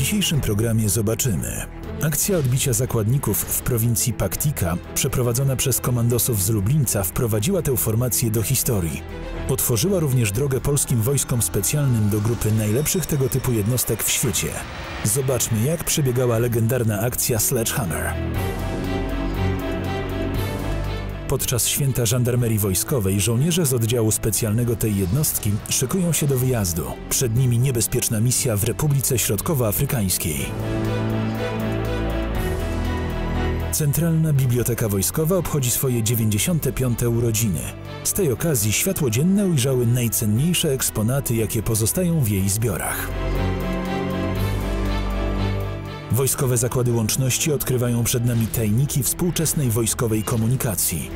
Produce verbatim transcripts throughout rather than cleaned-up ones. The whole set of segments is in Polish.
dzisiejszym programie zobaczymy. Akcja odbicia zakładników w prowincji Paktika, przeprowadzona przez komandosów z Lublińca, wprowadziła tę formację do historii. Otworzyła również drogę polskim wojskom specjalnym do grupy najlepszych tego typu jednostek w świecie. Zobaczmy, jak przebiegała legendarna akcja Sledgehammer. Podczas święta żandarmerii wojskowej żołnierze z oddziału specjalnego tej jednostki szykują się do wyjazdu. Przed nimi niebezpieczna misja w Republice Środkowoafrykańskiej. Centralna Biblioteka Wojskowa obchodzi swoje dziewięćdziesiąte piąte urodziny. Z tej okazji światło dzienne ujrzały najcenniejsze eksponaty, jakie pozostają w jej zbiorach. Wojskowe zakłady łączności odkrywają przed nami tajniki współczesnej wojskowej komunikacji.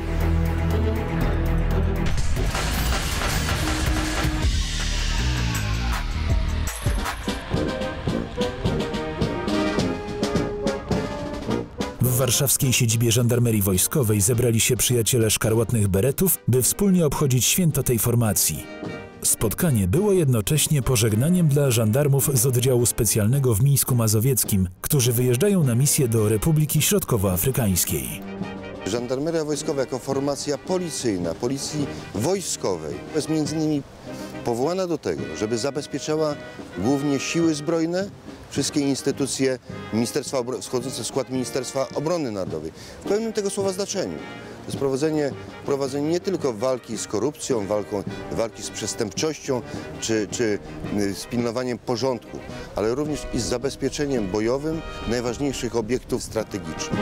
W warszawskiej siedzibie żandarmerii wojskowej zebrali się przyjaciele szkarłatnych beretów, by wspólnie obchodzić święto tej formacji. Spotkanie było jednocześnie pożegnaniem dla żandarmów z oddziału specjalnego w Mińsku Mazowieckim, którzy wyjeżdżają na misję do Republiki Środkowoafrykańskiej. Żandarmeria wojskowa jako formacja policyjna, policji wojskowej jest między innymi powołana do tego, żeby zabezpieczała głównie siły zbrojne, wszystkie instytucje ministerstwa, wchodzące w skład Ministerstwa Obrony Narodowej. W pełnym tego słowa znaczeniu. To jest prowadzenie, prowadzenie nie tylko walki z korupcją, walką, walki z przestępczością czy, czy z pilnowaniem porządku, ale również i z zabezpieczeniem bojowym najważniejszych obiektów strategicznych.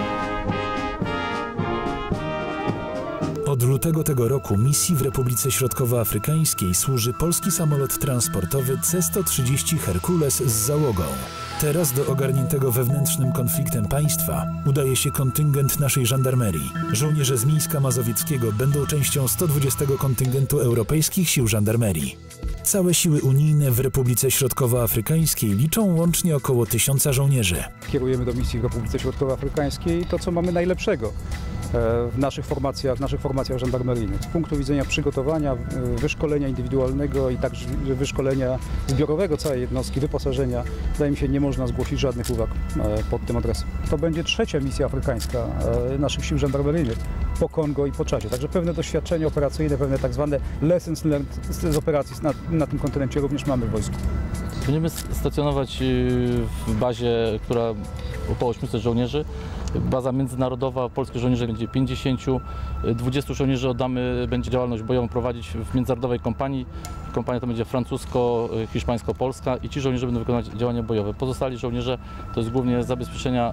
Od lutego tego roku misji w Republice Środkowoafrykańskiej służy polski samolot transportowy C sto trzydzieści Herkules z załogą. Teraz do ogarniętego wewnętrznym konfliktem państwa udaje się kontyngent naszej żandarmerii. Żołnierze z Mińska Mazowieckiego będą częścią sto dwudziestego kontyngentu Europejskich Sił Żandarmerii. Całe siły unijne w Republice Środkowoafrykańskiej liczą łącznie około tysiąca żołnierzy. Kierujemy do misji w Republice Środkowoafrykańskiej to, co mamy najlepszego w naszych formacjach, w naszych formacjach żandarmeryjnych. Z punktu widzenia przygotowania, wyszkolenia indywidualnego i także wyszkolenia zbiorowego całej jednostki, wyposażenia, wydaje mi się, nie można zgłosić żadnych uwag pod tym adresem. To będzie trzecia misja afrykańska naszych sił żandarmeryjnych po Kongo i po Czadzie. Także pewne doświadczenie operacyjne, pewne tak zwane lessons learned z operacji na, na tym kontynencie również mamy w wojsku. Będziemy stacjonować w bazie, która około ośmiuset żołnierzy. Baza międzynarodowa, polskich żołnierzy będzie pięćdziesięciu, dwudziestu żołnierzy oddamy, będzie działalność bojową prowadzić w międzynarodowej kompanii. Kompania to będzie francusko-hiszpańsko-polska i ci żołnierze będą wykonywać działania bojowe. Pozostali żołnierze to jest głównie zabezpieczenia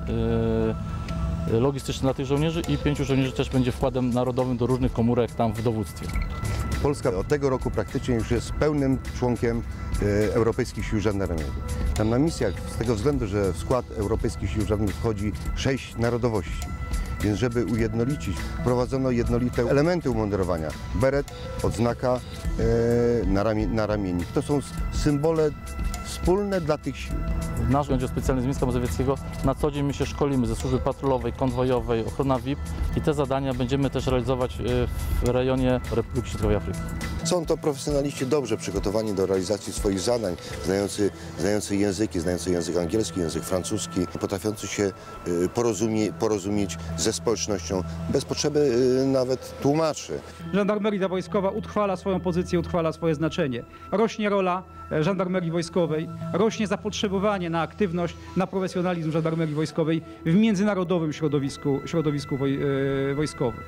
yy, logistyczne dla tych żołnierzy i pięciu żołnierzy też będzie wkładem narodowym do różnych komórek tam w dowództwie. Polska od tego roku praktycznie już jest pełnym członkiem e, Europejskich Sił Żandarmerii. Tam na misjach, z tego względu, że w skład Europejskich Sił Żandarmerii wchodzi sześć narodowości. Więc żeby ujednolicić, wprowadzono jednolite elementy umundurowania. Beret, odznaka e, na, ramie, na ramiennik. To są symbole wspólne dla tych sił. Nasz Oddział Specjalny z Mińska Mazowieckiego na co dzień my się szkolimy ze służby patrolowej, konwojowej, ochrona V I P i te zadania będziemy też realizować w rejonie Republiki Środkowej Afryki. Są to profesjonaliści dobrze przygotowani do realizacji swoich zadań, znający, znający języki, znający język angielski, język francuski, potrafiący się porozumie, porozumieć ze społecznością bez potrzeby nawet tłumaczy. Żandarmeria wojskowa utrwala swoją pozycję, utrwala swoje znaczenie. Rośnie rola żandarmerii wojskowej, rośnie zapotrzebowanie na aktywność, na profesjonalizm żandarmerii wojskowej w międzynarodowym środowisku, środowisku woj, e, wojskowym.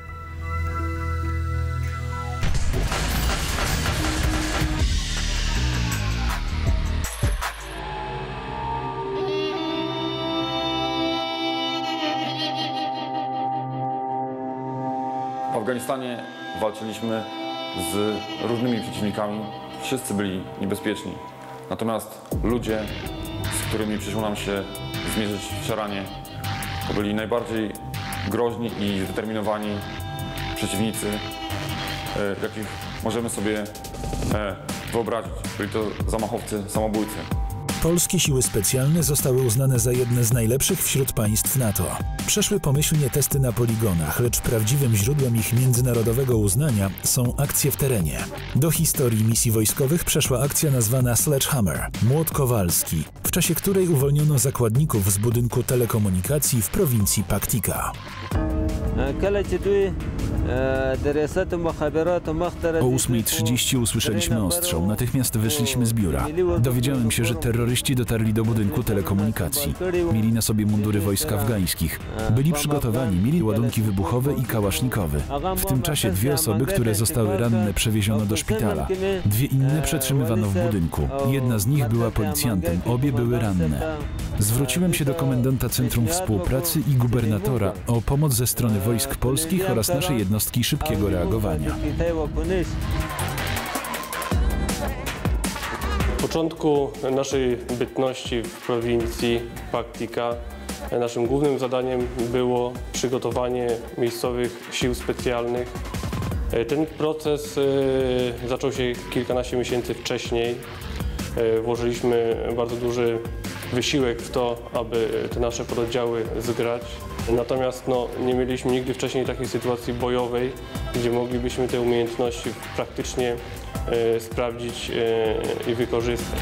W Afganistanie walczyliśmy z różnymi przeciwnikami. Wszyscy byli niebezpieczni. Natomiast ludzie, z którymi przyszło nam się zmierzyć w szaranie, to byli najbardziej groźni i zdeterminowani przeciwnicy, jakich możemy sobie wyobrazić. Byli to zamachowcy, samobójcy. Polskie siły specjalne zostały uznane za jedne z najlepszych wśród państw NATO. Przeszły pomyślnie testy na poligonach, lecz prawdziwym źródłem ich międzynarodowego uznania są akcje w terenie. Do historii misji wojskowych przeszła akcja nazwana Sledgehammer – Młot Kowalski, w czasie której uwolniono zakładników z budynku telekomunikacji w prowincji Paktika. O ósmej trzydzieści usłyszeliśmy ostrzał. Natychmiast wyszliśmy z biura. Dowiedziałem się, że terroryści dotarli do budynku telekomunikacji. Mieli na sobie mundury wojsk afgańskich. Byli przygotowani, mieli ładunki wybuchowe i kałasznikowy. W tym czasie dwie osoby, które zostały ranne, przewieziono do szpitala. Dwie inne przetrzymywano w budynku. Jedna z nich była policjantem, obie były ranne. Zwróciłem się do komendanta Centrum Współpracy i gubernatora o pomoc ze strony wojsk polskich oraz naszej jednostki szybkiego reagowania. W początku naszej bytności w prowincji Paktika naszym głównym zadaniem było przygotowanie miejscowych sił specjalnych. Ten proces zaczął się kilkanaście miesięcy wcześniej. Włożyliśmy bardzo duży wysiłek w to, aby te nasze pododdziały zgrać. Natomiast no, nie mieliśmy nigdy wcześniej takiej sytuacji bojowej, gdzie moglibyśmy te umiejętności praktycznie e, sprawdzić e, i wykorzystać.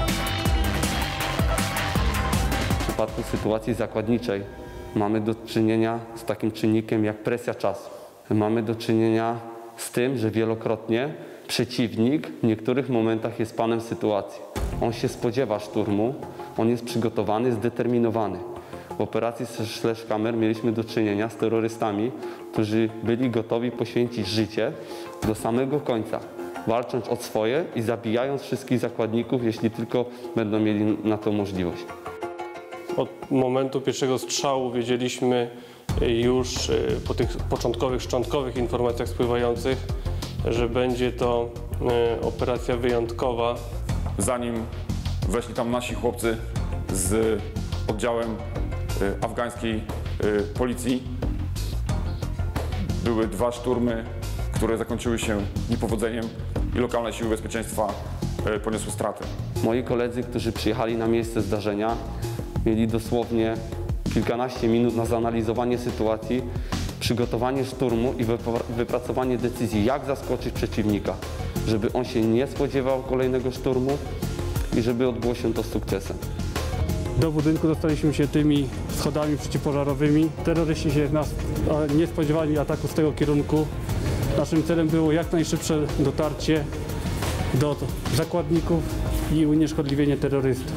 W przypadku sytuacji zakładniczej mamy do czynienia z takim czynnikiem jak presja czasu. Mamy do czynienia z tym, że wielokrotnie przeciwnik w niektórych momentach jest panem sytuacji. On się spodziewa szturmu, on jest przygotowany, zdeterminowany. W operacji Sledgehammer mieliśmy do czynienia z terrorystami, którzy byli gotowi poświęcić życie do samego końca, walcząc o swoje i zabijając wszystkich zakładników, jeśli tylko będą mieli na to możliwość. Od momentu pierwszego strzału wiedzieliśmy już po tych początkowych, szczątkowych informacjach spływających, że będzie to operacja wyjątkowa. Zanim weszli tam nasi chłopcy z oddziałem afgańskiej policji, były dwa szturmy, które zakończyły się niepowodzeniem i lokalne siły bezpieczeństwa poniosły straty. Moi koledzy, którzy przyjechali na miejsce zdarzenia, mieli dosłownie kilkanaście minut na zanalizowanie sytuacji, przygotowanie szturmu i wypracowanie decyzji, jak zaskoczyć przeciwnika, żeby on się nie spodziewał kolejnego szturmu i żeby odbyło się to z sukcesem. Do budynku dostaliśmy się tymi schodami przeciwpożarowymi. Terroryści się nas nie spodziewali ataku z tego kierunku. Naszym celem było jak najszybsze dotarcie do zakładników i unieszkodliwienie terrorystów.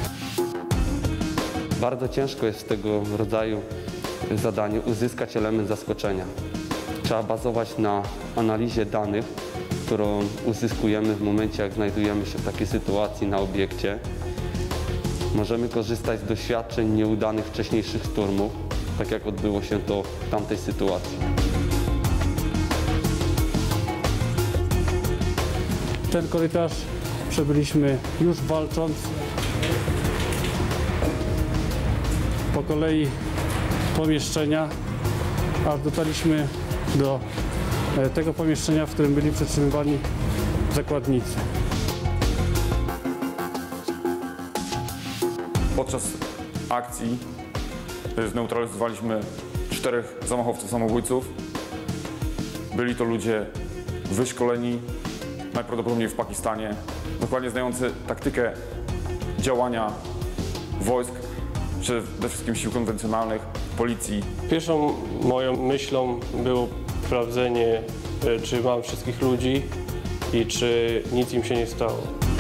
Bardzo ciężko jest w tego rodzaju zadaniu uzyskać element zaskoczenia. Trzeba bazować na analizie danych, którą uzyskujemy w momencie, jak znajdujemy się w takiej sytuacji na obiekcie. Możemy korzystać z doświadczeń nieudanych wcześniejszych szturmów, tak jak odbyło się to w tamtej sytuacji. Ten korytarz przebyliśmy już walcząc. Po kolei pomieszczenia, aż dotarliśmy do tego pomieszczenia, w którym byli przetrzymywani zakładnicy. Podczas akcji zneutralizowaliśmy czterech zamachowców samobójców. Byli to ludzie wyszkoleni, najprawdopodobniej w Pakistanie, dokładnie znający taktykę działania wojsk, przede wszystkim sił konwencjonalnych, policji. Pierwszą moją myślą było sprawdzenie, czy mam wszystkich ludzi i czy nic im się nie stało.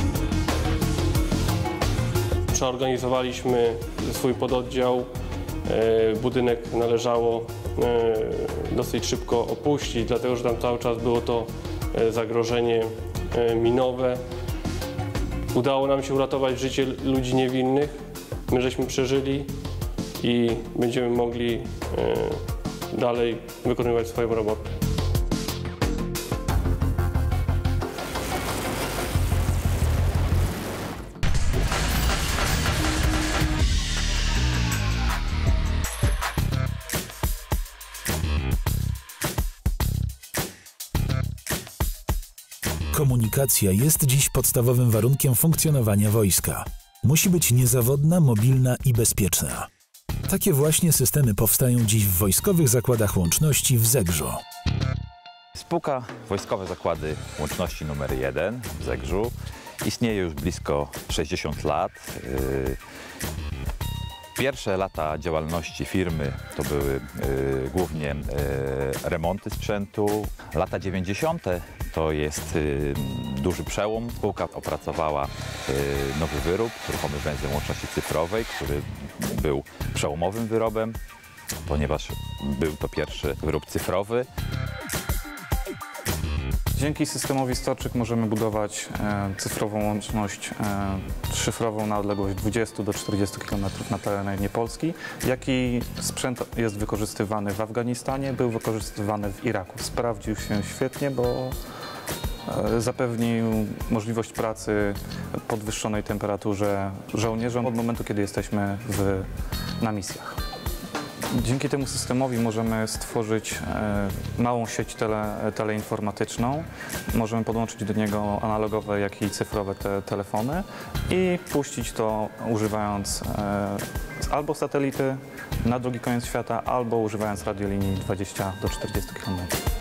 Przeorganizowaliśmy swój pododdział. Budynek należało dosyć szybko opuścić, dlatego że tam cały czas było to zagrożenie minowe. Udało nam się uratować życie ludzi niewinnych. My żeśmy przeżyli i będziemy mogli dalej wykonywać swoją robotę. Komunikacja jest dziś podstawowym warunkiem funkcjonowania wojska. Musi być niezawodna, mobilna i bezpieczna. Takie właśnie systemy powstają dziś w Wojskowych Zakładach Łączności w Zegrzu. Spółka Wojskowe Zakłady Łączności numer jeden w Zegrzu istnieje już blisko sześćdziesiąt lat. Pierwsze lata działalności firmy to były y, głównie y, remonty sprzętu. Lata dziewięćdziesiąte to jest y, duży przełom. Spółka opracowała y, nowy wyrób, ruchomy węzeł łączności cyfrowej, który był przełomowym wyrobem, ponieważ był to pierwszy wyrób cyfrowy. Dzięki systemowi Stoczyk możemy budować e, cyfrową łączność e, szyfrową na odległość dwudziestu do czterdziestu kilometrów na terenie Polski. Jaki sprzęt jest wykorzystywany w Afganistanie, był wykorzystywany w Iraku. Sprawdził się świetnie, bo e, zapewnił możliwość pracy w podwyższonej temperaturze żołnierzom od momentu, kiedy jesteśmy w, na misjach. Dzięki temu systemowi możemy stworzyć e, małą sieć tele, teleinformatyczną. Możemy podłączyć do niego analogowe, jak i cyfrowe te, telefony i puścić to używając e, albo satelity na drugi koniec świata, albo używając radiolinii dwudziestu do czterdziestu kilometrów.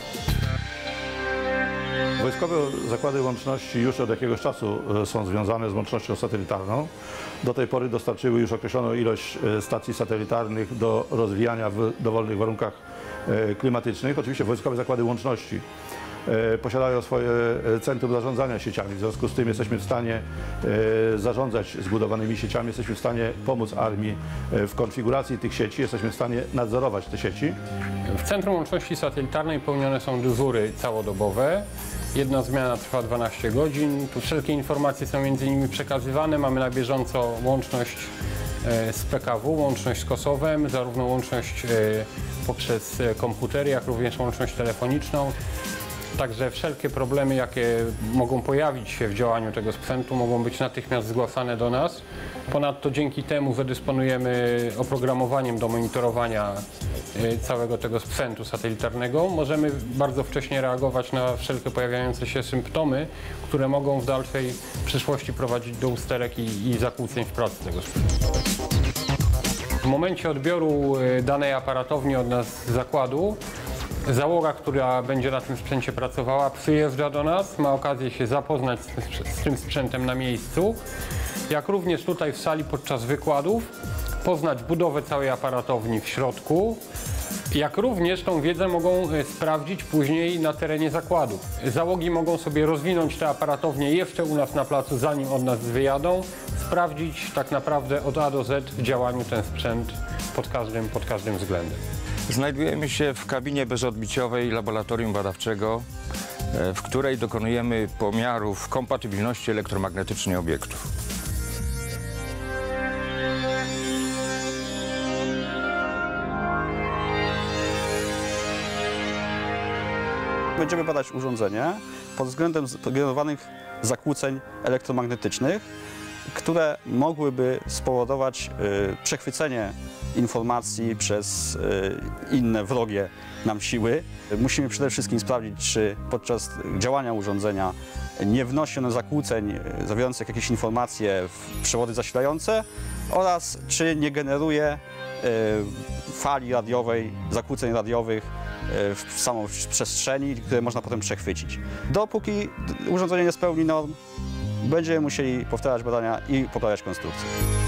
Wojskowe Zakłady Łączności już od jakiegoś czasu są związane z łącznością satelitarną. Do tej pory dostarczyły już określoną ilość stacji satelitarnych do rozwijania w dowolnych warunkach klimatycznych. Oczywiście Wojskowe Zakłady Łączności posiadają swoje centrum zarządzania sieciami. W związku z tym jesteśmy w stanie zarządzać zbudowanymi sieciami, jesteśmy w stanie pomóc armii w konfiguracji tych sieci, jesteśmy w stanie nadzorować te sieci. W Centrum Łączności Satelitarnej pełnione są dyżury całodobowe. Jedna zmiana trwa dwanaście godzin. Tu wszelkie informacje są między innymi przekazywane. Mamy na bieżąco łączność z P K W, łączność z Kosowem, zarówno łączność poprzez komputery, jak również łączność telefoniczną. Także wszelkie problemy, jakie mogą pojawić się w działaniu tego sprzętu, mogą być natychmiast zgłaszane do nas. Ponadto dzięki temu, że dysponujemy oprogramowaniem do monitorowania całego tego sprzętu satelitarnego, możemy bardzo wcześnie reagować na wszelkie pojawiające się symptomy, które mogą w dalszej przyszłości prowadzić do usterek i, i zakłóceń w pracy tego sprzętu. W momencie odbioru danej aparatowni od nas z zakładu, załoga, która będzie na tym sprzęcie pracowała, przyjeżdża do nas, ma okazję się zapoznać z tym, z tym sprzętem na miejscu, jak również tutaj w sali podczas wykładów poznać budowę całej aparatowni w środku, jak również tą wiedzę mogą sprawdzić później na terenie zakładu. Załogi mogą sobie rozwinąć te aparatownie jeszcze u nas na placu, zanim od nas wyjadą, sprawdzić tak naprawdę od A do Z w działaniu ten sprzęt pod każdym, pod każdym względem. Znajdujemy się w kabinie bezodbiciowej laboratorium badawczego, w której dokonujemy pomiarów kompatybilności elektromagnetycznej obiektów. Będziemy badać urządzenie pod względem generowanych zakłóceń elektromagnetycznych, które mogłyby spowodować y, przechwycenie informacji przez y, inne wrogie nam siły. Musimy przede wszystkim sprawdzić, czy podczas działania urządzenia nie wnosi ono zakłóceń zawierających jakieś informacje w przewody zasilające oraz czy nie generuje y, fali radiowej, zakłóceń radiowych y, w samą przestrzeni, które można potem przechwycić. Dopóki urządzenie nie spełni norm, będziemy musieli powtarzać badania i poprawiać konstrukcję.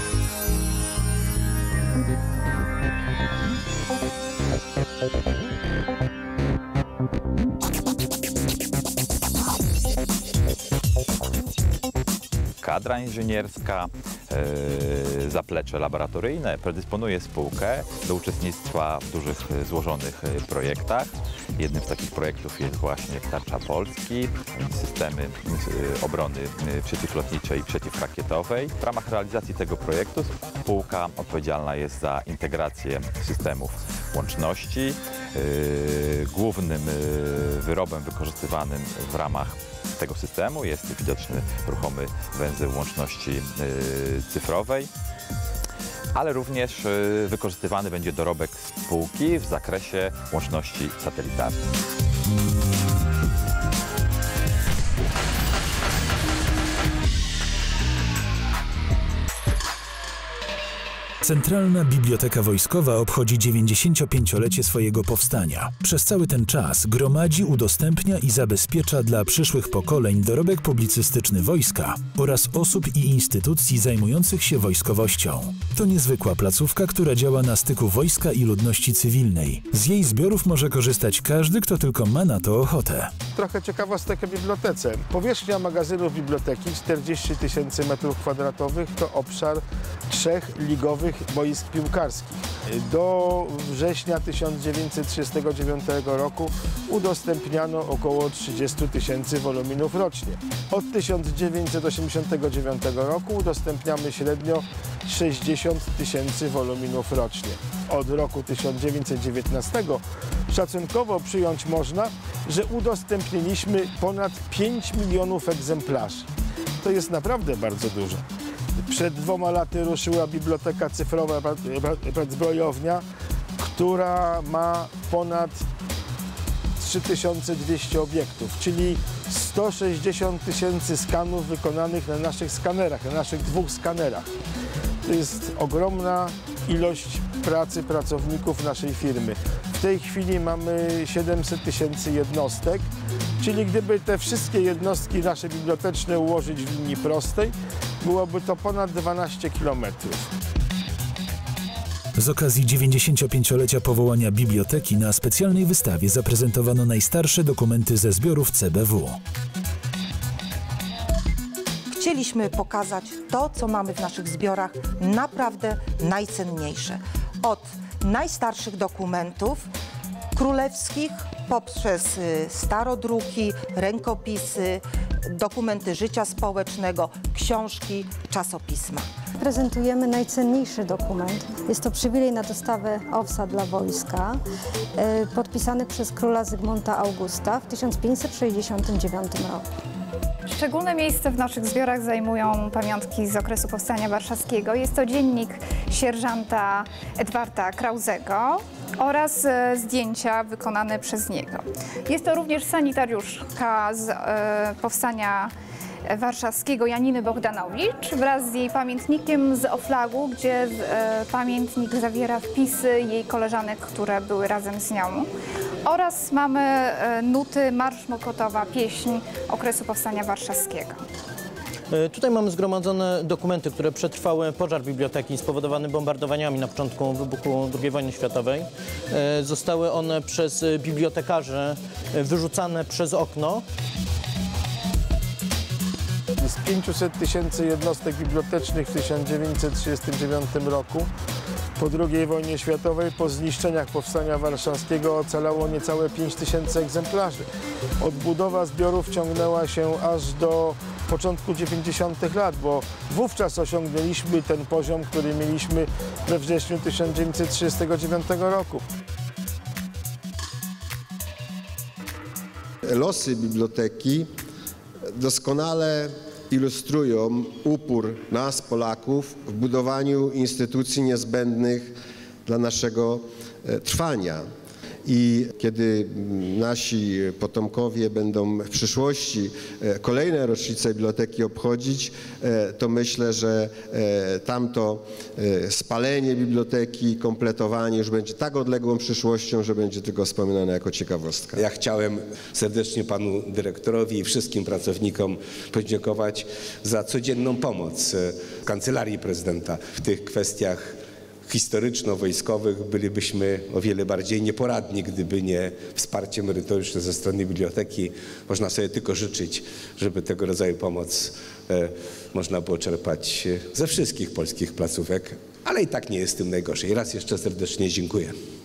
Kadra inżynierska, yy, zaplecze laboratoryjne predysponuje spółkę do uczestnictwa w dużych, złożonych projektach. Jednym z takich projektów jest właśnie Tarcza Polski, systemy yy, obrony yy, przeciwlotniczej i przeciwrakietowej. W ramach realizacji tego projektu spółka odpowiedzialna jest za integrację systemów łączności. Yy, głównym yy, wyrobem wykorzystywanym w ramach tego systemu jest widoczny ruchomy węzeł łączności yy, cyfrowej, ale również yy, wykorzystywany będzie dorobek spółki w zakresie łączności satelitarnej. Centralna Biblioteka Wojskowa obchodzi dziewięćdziesięciopięciolecie swojego powstania. Przez cały ten czas gromadzi, udostępnia i zabezpiecza dla przyszłych pokoleń dorobek publicystyczny wojska oraz osób i instytucji zajmujących się wojskowością. To niezwykła placówka, która działa na styku wojska i ludności cywilnej. Z jej zbiorów może korzystać każdy, kto tylko ma na to ochotę. Trochę ciekawostek o bibliotece. Powierzchnia magazynów biblioteki czterdzieści tysięcy metrów kwadratowych to obszar trzech ligowych boisk piłkarskich. Do września tysiąc dziewięćset trzydziestego dziewiątego roku udostępniano około trzydzieści tysięcy woluminów rocznie. Od tysiąc dziewięćset osiemdziesiątego dziewiątego roku udostępniamy średnio sześćdziesiąt tysięcy woluminów rocznie. Od roku tysiąc dziewięćset dziewiętnastego szacunkowo przyjąć można, że udostępniliśmy ponad pięć milionów egzemplarzy. To jest naprawdę bardzo dużo. Przed dwoma laty ruszyła Biblioteka Cyfrowa Zbrojownia, która ma ponad trzy tysiące dwieście obiektów, czyli sto sześćdziesiąt tysięcy skanów wykonanych na naszych skanerach, na naszych dwóch skanerach. To jest ogromna ilość pracy pracowników naszej firmy. W tej chwili mamy siedemset tysięcy jednostek, czyli gdyby te wszystkie jednostki nasze biblioteczne ułożyć w linii prostej, byłoby to ponad dwanaście kilometrów. Z okazji dziewięćdziesięciopięciolecia powołania biblioteki na specjalnej wystawie zaprezentowano najstarsze dokumenty ze zbiorów C B W. Chcieliśmy pokazać to, co mamy w naszych zbiorach naprawdę najcenniejsze. Od najstarszych dokumentów królewskich poprzez starodruki, rękopisy, dokumenty życia społecznego, książki, czasopisma. Prezentujemy najcenniejszy dokument. Jest to przywilej na dostawę owsa dla wojska, podpisany przez króla Zygmunta Augusta w tysiąc pięćset sześćdziesiątym dziewiątym roku. Szczególne miejsce w naszych zbiorach zajmują pamiątki z okresu Powstania Warszawskiego. Jest to dziennik sierżanta Edwarda Krauzego oraz zdjęcia wykonane przez niego. Jest to również sanitariuszka z e, Powstania Warszawskiego Janiny Bogdanowicz wraz z jej pamiętnikiem z Oflagu, gdzie e, pamiętnik zawiera wpisy jej koleżanek, które były razem z nią. Oraz mamy e, nuty Marsz Mokotowa, pieśń okresu Powstania Warszawskiego. Tutaj mamy zgromadzone dokumenty, które przetrwały pożar biblioteki spowodowany bombardowaniami na początku wybuchu drugiej wojny światowej. Zostały one przez bibliotekarzy wyrzucane przez okno. Z pięciuset tysięcy jednostek bibliotecznych w tysiąc dziewięćset trzydziestym dziewiątym roku po drugiej wojnie światowej, po zniszczeniach Powstania Warszawskiego ocalało niecałe pięć tysięcy egzemplarzy. Odbudowa zbiorów ciągnęła się aż do początku dziewięćdziesiątych lat, bo wówczas osiągnęliśmy ten poziom, który mieliśmy we wrześniu tysiąc dziewięćset trzydziestego dziewiątego roku. Losy biblioteki doskonale ilustrują upór nas, Polaków, w budowaniu instytucji niezbędnych dla naszego trwania. I kiedy nasi potomkowie będą w przyszłości kolejne rocznice biblioteki obchodzić, to myślę, że tamto spalenie biblioteki, kompletowanie już będzie tak odległą przyszłością, że będzie tylko wspominane jako ciekawostka. Ja chciałem serdecznie panu dyrektorowi i wszystkim pracownikom podziękować za codzienną pomoc Kancelarii Prezydenta w tych kwestiach historyczno-wojskowych. Bylibyśmy o wiele bardziej nieporadni, gdyby nie wsparcie merytoryczne ze strony biblioteki. Można sobie tylko życzyć, żeby tego rodzaju pomoc e, można było czerpać ze wszystkich polskich placówek, ale i tak nie jest tym najgorzej. Raz jeszcze serdecznie dziękuję.